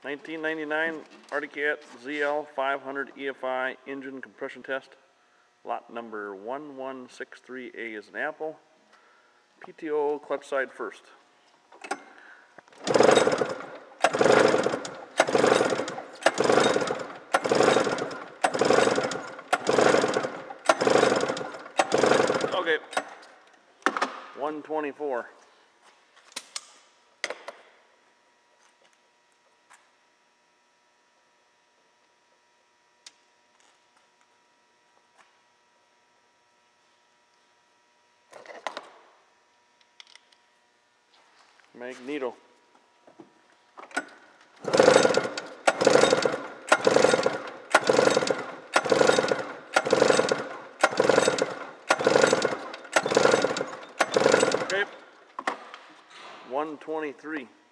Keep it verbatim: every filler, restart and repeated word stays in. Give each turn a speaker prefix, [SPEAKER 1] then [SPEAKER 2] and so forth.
[SPEAKER 1] nineteen ninety-nine Arctic Cat Z L five hundred E F I engine compression test. Lot number one one six three A is an apple. P T O clutch side first. Okay, one twenty-four. Magneto. Okay, one twenty-three.